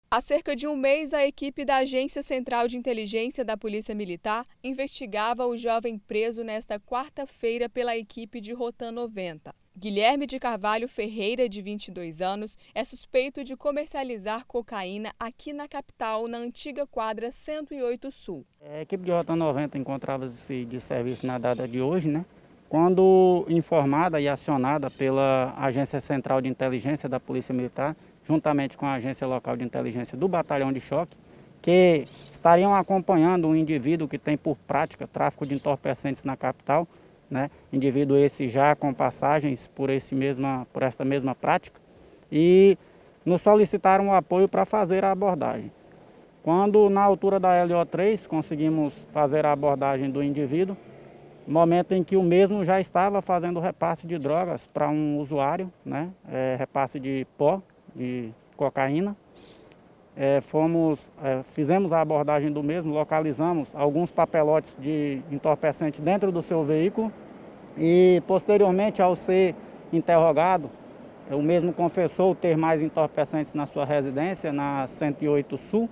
Há cerca de um mês, a equipe da Agência Central de Inteligência da Polícia Militar investigava o jovem preso nesta quarta-feira pela equipe de Rotan 90. Guilherme de Carvalho Ferreira, de 22 anos, é suspeito de comercializar cocaína aqui na capital, na antiga quadra 108 Sul. A equipe de Rotan 90 encontrava-se de serviço na data de hoje, quando informada e acionada pela Agência Central de Inteligência da Polícia Militar, juntamente com a Agência Local de Inteligência do Batalhão de Choque, que estariam acompanhando um indivíduo que tem por prática tráfico de entorpecentes na capital, indivíduo esse já com passagens por esta mesma prática, e nos solicitaram o apoio para fazer a abordagem. Quando, na altura da LO3, conseguimos fazer a abordagem do indivíduo, momento em que o mesmo já estava fazendo repasse de drogas para um usuário, repasse de pó, de cocaína. Fizemos a abordagem do mesmo, localizamos alguns papelotes de entorpecente dentro do seu veículo e, posteriormente, ao ser interrogado, o mesmo confessou ter mais entorpecentes na sua residência, na 108 Sul.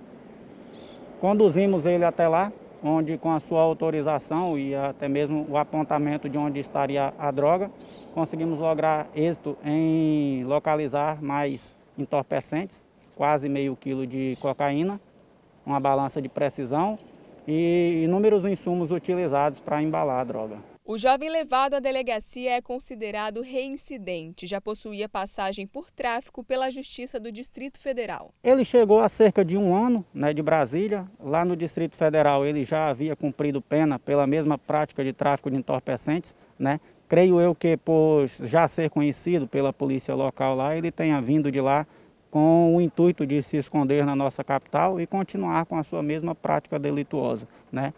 Conduzimos ele até lá, onde, com a sua autorização e até mesmo o apontamento de onde estaria a droga, conseguimos lograr êxito em localizar mais entorpecentes, quase meio quilo de cocaína, uma balança de precisão e inúmeros insumos utilizados para embalar a droga. O jovem levado à delegacia é considerado reincidente, já possuía passagem por tráfico pela Justiça do Distrito Federal. Ele chegou há cerca de um ano de Brasília. Lá no Distrito Federal ele já havia cumprido pena pela mesma prática de tráfico de entorpecentes, Creio eu que, por já ser conhecido pela polícia local lá, ele tenha vindo de lá com o intuito de se esconder na nossa capital e continuar com a sua mesma prática delituosa,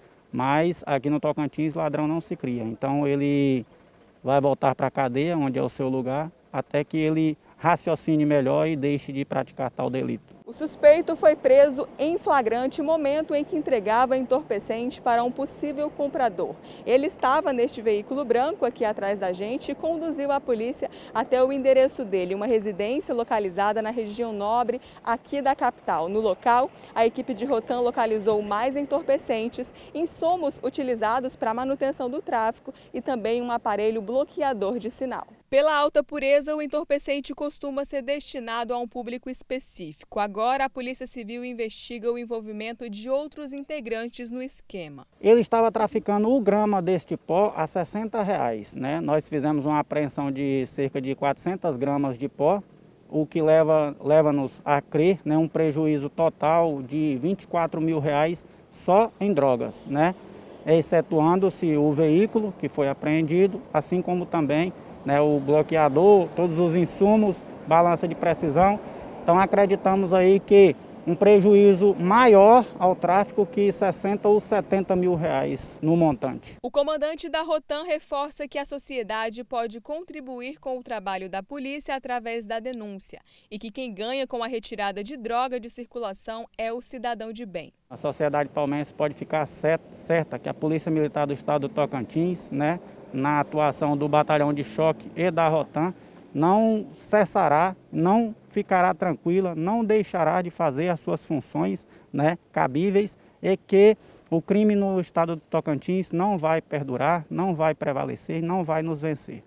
Mas aqui no Tocantins ladrão não se cria, então ele vai voltar para a cadeia, onde é o seu lugar, até que ele raciocine melhor e deixe de praticar tal delito. O suspeito foi preso em flagrante momento em que entregava entorpecente para um possível comprador. Ele estava neste veículo branco aqui atrás da gente e conduziu a polícia até o endereço dele, uma residência localizada na região nobre aqui da capital. No local, a equipe de Rotan localizou mais entorpecentes, insumos utilizados para a manutenção do tráfico e também um aparelho bloqueador de sinal. Pela alta pureza, o entorpecente costuma ser destinado a um público específico. Agora, a Polícia Civil investiga o envolvimento de outros integrantes no esquema. Ele estava traficando o grama deste pó a R$60. Nós fizemos uma apreensão de cerca de 400 gramas de pó, o que leva-nos a crer um prejuízo total de R$24 mil só em drogas, excetuando-se o veículo que foi apreendido, assim como também o bloqueador, todos os insumos, balança de precisão. Então acreditamos aí que um prejuízo maior ao tráfico que 60 ou 70 mil reais no montante. O comandante da Rotan reforça que a sociedade pode contribuir com o trabalho da polícia através da denúncia e que quem ganha com a retirada de droga de circulação é o cidadão de bem. A sociedade palmeirense pode ficar certa que a Polícia Militar do Estado do Tocantins, na atuação do Batalhão de Choque e da Rotan, não cessará, não ficará tranquila, não deixará de fazer as suas funções cabíveis e que o crime no estado do Tocantins não vai perdurar, não vai prevalecer, não vai nos vencer.